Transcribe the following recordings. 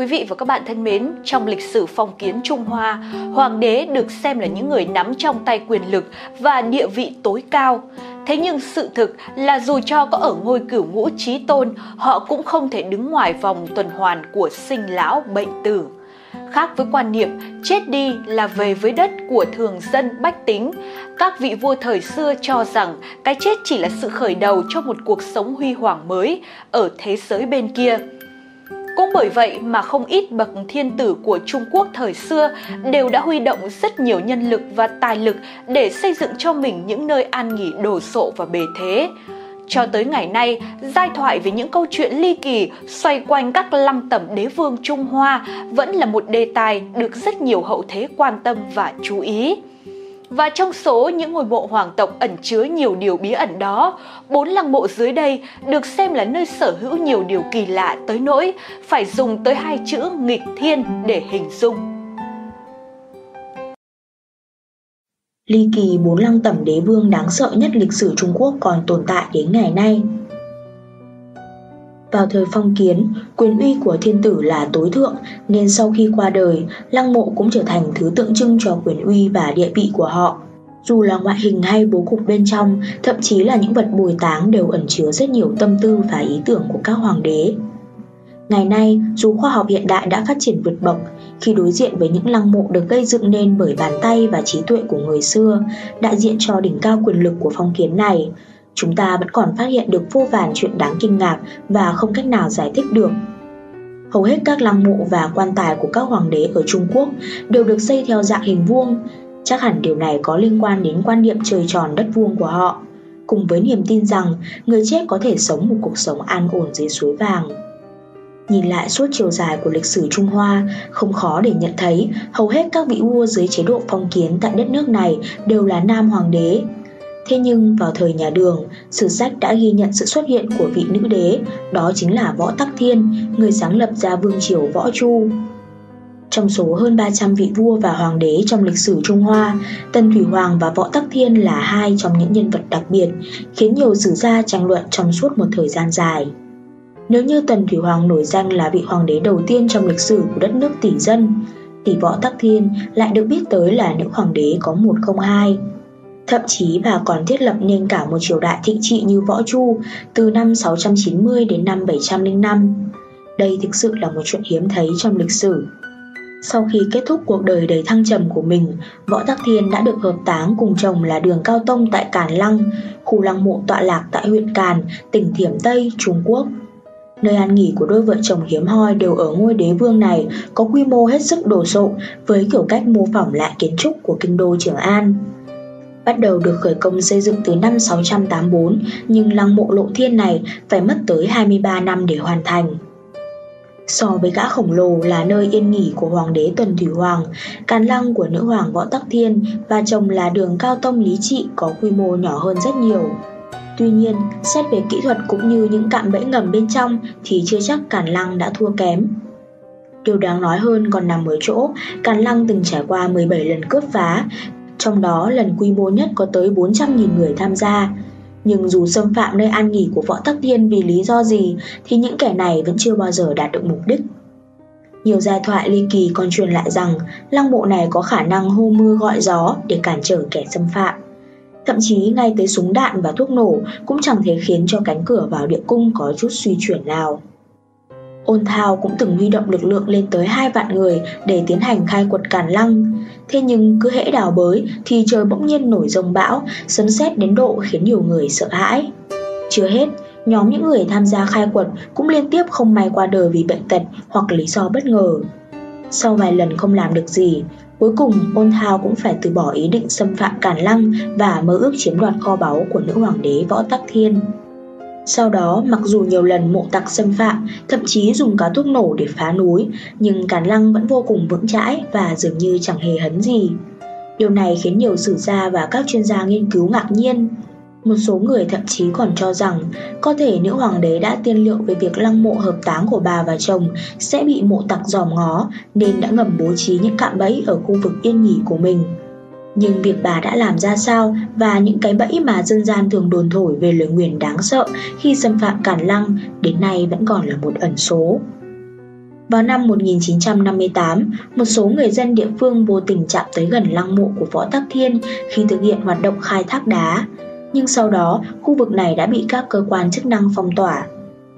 Quý vị và các bạn thân mến, trong lịch sử phong kiến Trung Hoa, hoàng đế được xem là những người nắm trong tay quyền lực và địa vị tối cao. Thế nhưng sự thực là dù cho có ở ngôi cửu ngũ chí tôn, họ cũng không thể đứng ngoài vòng tuần hoàn của sinh lão bệnh tử. Khác với quan niệm chết đi là về với đất của thường dân bách tính, các vị vua thời xưa cho rằng cái chết chỉ là sự khởi đầu cho một cuộc sống huy hoàng mới ở thế giới bên kia. Cũng bởi vậy mà không ít bậc thiên tử của Trung Quốc thời xưa đều đã huy động rất nhiều nhân lực và tài lực để xây dựng cho mình những nơi an nghỉ đồ sộ và bề thế. Cho tới ngày nay, giai thoại về những câu chuyện ly kỳ xoay quanh các lăng tẩm đế vương Trung Hoa vẫn là một đề tài được rất nhiều hậu thế quan tâm và chú ý. Và trong số những ngôi mộ hoàng tộc ẩn chứa nhiều điều bí ẩn đó, 4 lăng mộ dưới đây được xem là nơi sở hữu nhiều điều kỳ lạ tới nỗi phải dùng tới 2 chữ nghịch thiên để hình dung. Ly kỳ 4 lăng tẩm đế vương đáng sợ nhất lịch sử Trung Quốc còn tồn tại đến ngày nay. Vào thời phong kiến, quyền uy của thiên tử là tối thượng, nên sau khi qua đời, lăng mộ cũng trở thành thứ tượng trưng cho quyền uy và địa vị của họ. Dù là ngoại hình hay bố cục bên trong, thậm chí là những vật bồi táng đều ẩn chứa rất nhiều tâm tư và ý tưởng của các hoàng đế. Ngày nay, dù khoa học hiện đại đã phát triển vượt bậc, khi đối diện với những lăng mộ được gây dựng nên bởi bàn tay và trí tuệ của người xưa, đại diện cho đỉnh cao quyền lực của phong kiến này, chúng ta vẫn còn phát hiện được vô vàn chuyện đáng kinh ngạc và không cách nào giải thích được. Hầu hết các lăng mộ và quan tài của các hoàng đế ở Trung Quốc đều được xây theo dạng hình vuông. Chắc hẳn điều này có liên quan đến quan niệm trời tròn đất vuông của họ, cùng với niềm tin rằng người chết có thể sống một cuộc sống an ổn dưới suối vàng. Nhìn lại suốt chiều dài của lịch sử Trung Hoa, không khó để nhận thấy hầu hết các vị vua dưới chế độ phong kiến tại đất nước này đều là nam hoàng đế. Thế nhưng vào thời nhà Đường, sử sách đã ghi nhận sự xuất hiện của vị nữ đế, đó chính là Võ Tắc Thiên, người sáng lập ra vương triều Võ Chu. Trong số hơn 300 vị vua và hoàng đế trong lịch sử Trung Hoa, Tần Thủy Hoàng và Võ Tắc Thiên là hai trong những nhân vật đặc biệt, khiến nhiều sử gia tranh luận trong suốt một thời gian dài. Nếu như Tần Thủy Hoàng nổi danh là vị hoàng đế đầu tiên trong lịch sử của đất nước tỷ dân, thì Võ Tắc Thiên lại được biết tới là nữ hoàng đế có 1 không 2. Thậm chí bà còn thiết lập nên cả một triều đại thịnh trị như Võ Chu từ năm 690 đến năm 705. Đây thực sự là một chuyện hiếm thấy trong lịch sử. Sau khi kết thúc cuộc đời đầy thăng trầm của mình, Võ Tắc Thiên đã được hợp táng cùng chồng là Đường Cao Tông tại Càn Lăng, khu lăng mộ tọa lạc tại huyện Càn, tỉnh Thiểm Tây, Trung Quốc. Nơi an nghỉ của đôi vợ chồng hiếm hoi đều ở ngôi đế vương này có quy mô hết sức đồ sộ với kiểu cách mô phỏng lại kiến trúc của kinh đô Trường An. Bắt đầu được khởi công xây dựng từ năm 684, nhưng lăng mộ Lộ Thiên này phải mất tới 23 năm để hoàn thành. So với gã khổng lồ là nơi yên nghỉ của hoàng đế Tần Thủy Hoàng, Càn Lăng của nữ hoàng Võ Tắc Thiên và chồng là Đường Cao Tông Lý Trị có quy mô nhỏ hơn rất nhiều. Tuy nhiên, xét về kỹ thuật cũng như những cạm bẫy ngầm bên trong thì chưa chắc Càn Lăng đã thua kém. Điều đáng nói hơn còn nằm ở chỗ Càn Lăng từng trải qua 17 lần cướp phá, trong đó lần quy mô nhất có tới 400.000 người tham gia. Nhưng dù xâm phạm nơi an nghỉ của Võ Tắc Thiên vì lý do gì thì những kẻ này vẫn chưa bao giờ đạt được mục đích. Nhiều giai thoại ly kỳ còn truyền lại rằng lăng mộ này có khả năng hô mưa gọi gió để cản trở kẻ xâm phạm. Thậm chí ngay tới súng đạn và thuốc nổ cũng chẳng thể khiến cho cánh cửa vào địa cung có chút suy chuyển nào. Ôn Thao cũng từng huy động lực lượng lên tới 2 vạn người để tiến hành khai quật Càn Lăng. Thế nhưng cứ hễ đào bới thì trời bỗng nhiên nổi giông bão, sấm sét đến độ khiến nhiều người sợ hãi. Chưa hết, nhóm những người tham gia khai quật cũng liên tiếp không may qua đời vì bệnh tật hoặc lý do bất ngờ. Sau vài lần không làm được gì, cuối cùng Ôn Thao cũng phải từ bỏ ý định xâm phạm Càn Lăng và mơ ước chiếm đoạt kho báu của nữ hoàng đế Võ Tắc Thiên. Sau đó, mặc dù nhiều lần mộ tặc xâm phạm, thậm chí dùng cả thuốc nổ để phá núi, nhưng Càn Lăng vẫn vô cùng vững chãi và dường như chẳng hề hấn gì. Điều này khiến nhiều sử gia và các chuyên gia nghiên cứu ngạc nhiên. Một số người thậm chí còn cho rằng có thể nữ hoàng đế đã tiên liệu về việc lăng mộ hợp táng của bà và chồng sẽ bị mộ tặc dòm ngó nên đã ngầm bố trí những cạm bẫy ở khu vực yên nghỉ của mình. Nhưng việc bà đã làm ra sao và những cái bẫy mà dân gian thường đồn thổi về lời nguyền đáng sợ khi xâm phạm Càn Lăng đến nay vẫn còn là một ẩn số. Vào năm 1958, một số người dân địa phương vô tình chạm tới gần lăng mộ của Võ Tắc Thiên khi thực hiện hoạt động khai thác đá, nhưng sau đó khu vực này đã bị các cơ quan chức năng phong tỏa.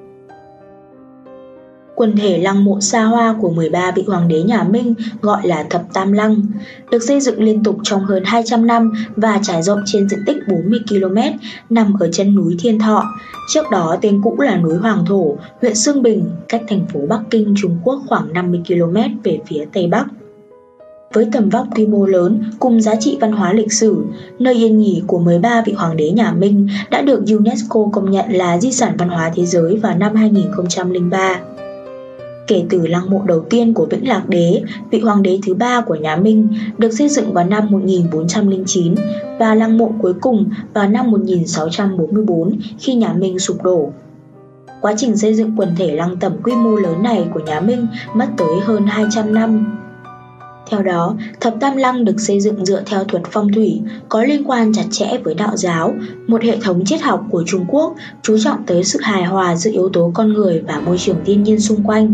Quần thể lăng mộ xa hoa của 13 vị hoàng đế nhà Minh gọi là Thập Tam Lăng, được xây dựng liên tục trong hơn 200 năm và trải rộng trên diện tích 40 km, nằm ở chân núi Thiên Thọ. Trước đó tên cũ là núi Hoàng Thổ, huyện Xương Bình, cách thành phố Bắc Kinh, Trung Quốc khoảng 50 km về phía Tây Bắc. Với tầm vóc quy mô lớn cùng giá trị văn hóa lịch sử, nơi yên nghỉ của 13 vị hoàng đế nhà Minh đã được UNESCO công nhận là di sản văn hóa thế giới vào năm 2003. Kể từ lăng mộ đầu tiên của Vĩnh Lạc Đế, vị hoàng đế thứ 3 của nhà Minh, được xây dựng vào năm 1409 và lăng mộ cuối cùng vào năm 1644 khi nhà Minh sụp đổ. Quá trình xây dựng quần thể lăng tẩm quy mô lớn này của nhà Minh mất tới hơn 200 năm. Theo đó, Thập Tam Lăng được xây dựng dựa theo thuật phong thủy, có liên quan chặt chẽ với đạo giáo, một hệ thống triết học của Trung Quốc chú trọng tới sự hài hòa giữa yếu tố con người và môi trường thiên nhiên xung quanh.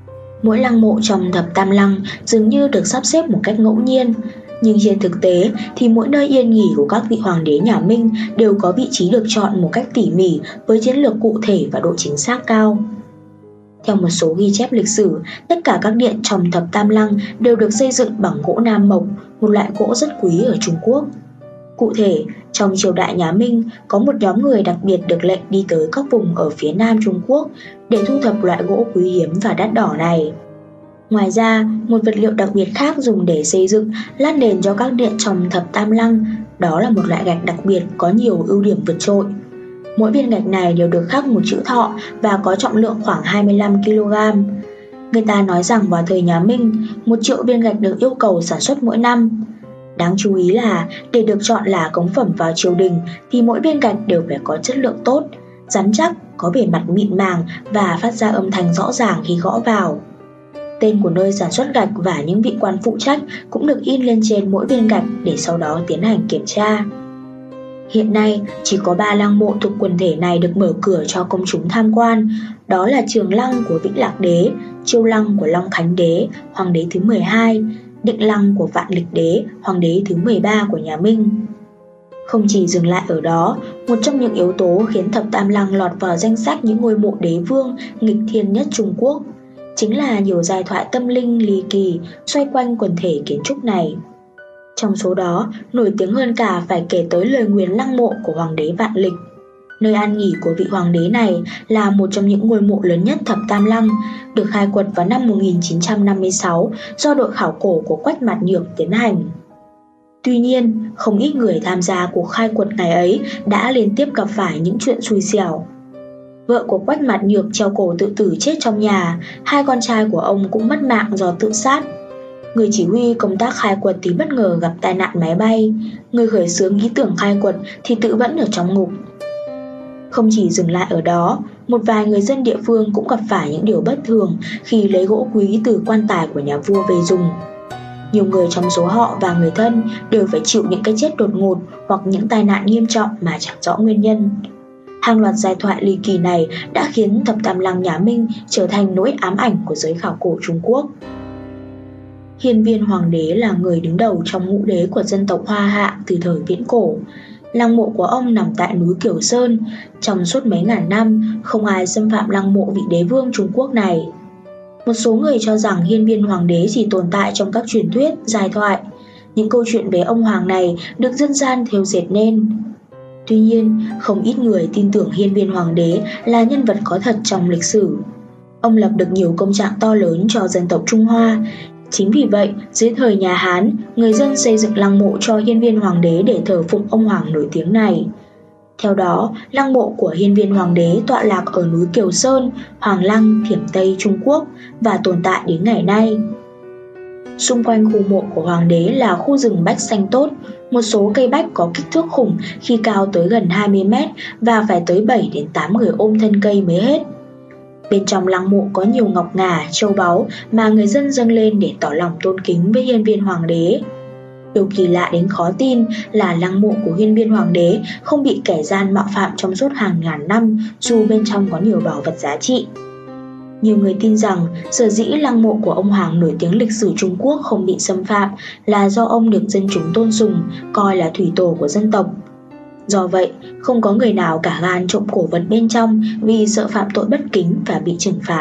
Mỗi lăng mộ trong Thập Tam Lăng dường như được sắp xếp một cách ngẫu nhiên, nhưng trên thực tế thì mỗi nơi yên nghỉ của các vị hoàng đế nhà Minh đều có vị trí được chọn một cách tỉ mỉ với chiến lược cụ thể và độ chính xác cao. Theo một số ghi chép lịch sử, tất cả các điện trong Thập Tam Lăng đều được xây dựng bằng gỗ Nam Mộc, một loại gỗ rất quý ở Trung Quốc. Cụ thể, trong triều đại nhà Minh, có một nhóm người đặc biệt được lệnh đi tới các vùng ở phía Nam Trung Quốc để thu thập loại gỗ quý hiếm và đắt đỏ này. Ngoài ra, một vật liệu đặc biệt khác dùng để xây dựng, lát nền cho các điện trong Thập Tam Lăng, đó là một loại gạch đặc biệt có nhiều ưu điểm vượt trội. Mỗi viên gạch này đều được khắc một chữ Thọ và có trọng lượng khoảng 25 kg. Người ta nói rằng vào thời nhà Minh, 1 triệu viên gạch được yêu cầu sản xuất mỗi năm. Đáng chú ý là để được chọn là cống phẩm vào triều đình thì mỗi viên gạch đều phải có chất lượng tốt, rắn chắc, có bề mặt mịn màng và phát ra âm thanh rõ ràng khi gõ vào. Tên của nơi sản xuất gạch và những vị quan phụ trách cũng được in lên trên mỗi viên gạch để sau đó tiến hành kiểm tra. Hiện nay, chỉ có 3 lăng mộ thuộc quần thể này được mở cửa cho công chúng tham quan, đó là Trường Lăng của Vĩnh Lạc Đế, Chiêu Lăng của Long Khánh Đế, hoàng đế thứ 12, Định Lăng của Vạn Lịch Đế, hoàng đế thứ 13 của nhà Minh. Không chỉ dừng lại ở đó, một trong những yếu tố khiến Thập Tam Lăng lọt vào danh sách những ngôi mộ đế vương nghịch thiên nhất Trung Quốc chính là nhiều giai thoại tâm linh ly kỳ xoay quanh quần thể kiến trúc này. Trong số đó, nổi tiếng hơn cả phải kể tới lời nguyền lăng mộ của hoàng đế Vạn Lịch. Nơi an nghỉ của vị hoàng đế này là một trong những ngôi mộ lớn nhất Thập Tam Lăng, được khai quật vào năm 1956 do đội khảo cổ của Quách Mạt Nhược tiến hành. Tuy nhiên, không ít người tham gia cuộc khai quật ngày ấy đã liên tiếp gặp phải những chuyện xui xẻo. Vợ của Quách Mạt Nhược treo cổ tự tử chết trong nhà, 2 con trai của ông cũng mất mạng do tự sát. Người chỉ huy công tác khai quật thì bất ngờ gặp tai nạn máy bay, người khởi xướng ý tưởng khai quật thì tự vẫn ở trong ngục. Không chỉ dừng lại ở đó, một vài người dân địa phương cũng gặp phải những điều bất thường khi lấy gỗ quý từ quan tài của nhà vua về dùng. Nhiều người trong số họ và người thân đều phải chịu những cái chết đột ngột hoặc những tai nạn nghiêm trọng mà chẳng rõ nguyên nhân. Hàng loạt giai thoại ly kỳ này đã khiến Thập Tam Lăng nhà Minh trở thành nỗi ám ảnh của giới khảo cổ Trung Quốc. Hiên Viên Hoàng đế là người đứng đầu trong ngũ đế của dân tộc Hoa Hạ từ thời viễn cổ. Lăng mộ của ông nằm tại núi Kiểu Sơn. Trong suốt mấy ngàn năm, không ai xâm phạm lăng mộ vị đế vương Trung Quốc này. Một số người cho rằng Hiên Viên Hoàng đế chỉ tồn tại trong các truyền thuyết, giai thoại. Những câu chuyện về ông hoàng này được dân gian thêu dệt nên. Tuy nhiên, không ít người tin tưởng Hiên Viên Hoàng đế là nhân vật có thật trong lịch sử. Ông lập được nhiều công trạng to lớn cho dân tộc Trung Hoa. Chính vì vậy, dưới thời nhà Hán, người dân xây dựng lăng mộ cho Hiên Viên Hoàng đế để thờ phụng ông hoàng nổi tiếng này. Theo đó, lăng mộ của Hiên Viên Hoàng đế tọa lạc ở núi Kiều Sơn, Hoàng Lăng, Thiểm Tây, Trung Quốc và tồn tại đến ngày nay. Xung quanh khu mộ của hoàng đế là khu rừng bách xanh tốt, một số cây bách có kích thước khủng khi cao tới gần 20 mét và phải tới 7 đến 8 người ôm thân cây mới hết. Bên trong lăng mộ có nhiều ngọc ngà, châu báu mà người dân dâng lên để tỏ lòng tôn kính với Hiên Viên Hoàng đế. Điều kỳ lạ đến khó tin là lăng mộ của Hiên Viên Hoàng đế không bị kẻ gian mạo phạm trong suốt hàng ngàn năm dù bên trong có nhiều bảo vật giá trị. Nhiều người tin rằng sở dĩ lăng mộ của ông Hoàng nổi tiếng lịch sử Trung Quốc không bị xâm phạm là do ông được dân chúng tôn sùng, coi là thủy tổ của dân tộc. Do vậy, không có người nào cả gan trộm cổ vật bên trong vì sợ phạm tội bất kính và bị trừng phạt.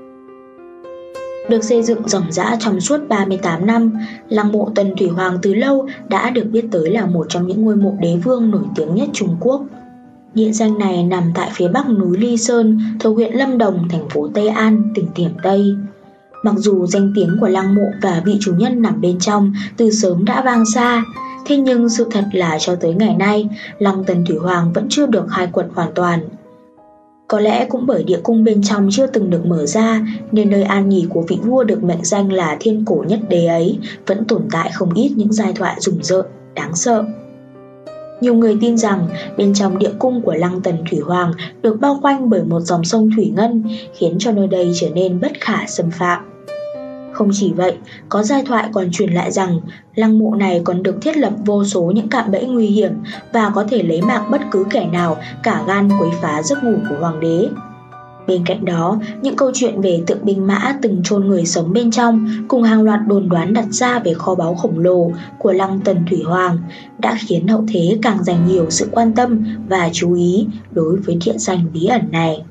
Được xây dựng ròng rã trong suốt 38 năm, lăng mộ Tần Thủy Hoàng từ lâu đã được biết tới là một trong những ngôi mộ đế vương nổi tiếng nhất Trung Quốc. Địa danh này nằm tại phía bắc núi Ly Sơn, thuộc huyện Lâm Đồng, thành phố Tây An, tỉnh Thiểm Tây. Mặc dù danh tiếng của lăng mộ và vị chủ nhân nằm bên trong từ sớm đã vang xa, thế nhưng sự thật là cho tới ngày nay, lăng Tần Thủy Hoàng vẫn chưa được khai quật hoàn toàn. Có lẽ cũng bởi địa cung bên trong chưa từng được mở ra, nên nơi an nghỉ của vị vua được mệnh danh là thiên cổ nhất đế ấy vẫn tồn tại không ít những giai thoại rùng rợn, đáng sợ. Nhiều người tin rằng bên trong địa cung của lăng Tần Thủy Hoàng được bao quanh bởi một dòng sông thủy ngân, khiến cho nơi đây trở nên bất khả xâm phạm. Không chỉ vậy, có giai thoại còn truyền lại rằng lăng mộ này còn được thiết lập vô số những cạm bẫy nguy hiểm và có thể lấy mạng bất cứ kẻ nào cả gan quấy phá giấc ngủ của hoàng đế. Bên cạnh đó, những câu chuyện về tượng binh mã từng chôn người sống bên trong cùng hàng loạt đồn đoán đặt ra về kho báu khổng lồ của lăng Tần Thủy Hoàng đã khiến hậu thế càng dành nhiều sự quan tâm và chú ý đối với địa danh bí ẩn này.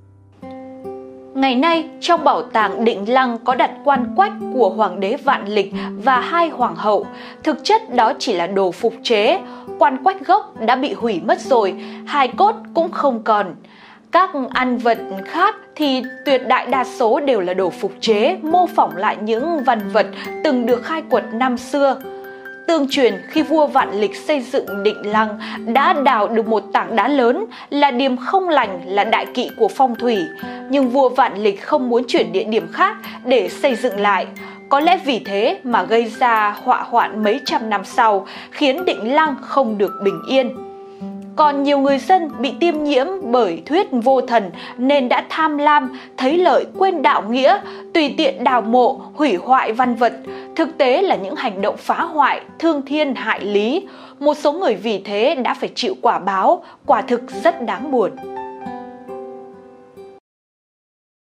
Ngày nay, trong bảo tàng Định Lăng có đặt quan quách của hoàng đế Vạn Lịch và hai hoàng hậu. Thực chất đó chỉ là đồ phục chế, quan quách gốc đã bị hủy mất rồi, hài cốt cũng không còn. Các ăn vật khác thì tuyệt đại đa số đều là đồ phục chế, mô phỏng lại những văn vật từng được khai quật năm xưa. Tương truyền khi vua Vạn Lịch xây dựng Định Lăng đã đào được một tảng đá lớn là điểm không lành, là đại kỵ của phong thủy. Nhưng vua Vạn Lịch không muốn chuyển địa điểm khác để xây dựng lại. Có lẽ vì thế mà gây ra họa hoạn mấy trăm năm sau, khiến Định Lăng không được bình yên. Còn nhiều người dân bị tiêm nhiễm bởi thuyết vô thần nên đã tham lam, thấy lợi quên đạo nghĩa, tùy tiện đào mộ, hủy hoại văn vật. Thực tế là những hành động phá hoại, thương thiên hại lý. Một số người vì thế đã phải chịu quả báo, quả thực rất đáng buồn.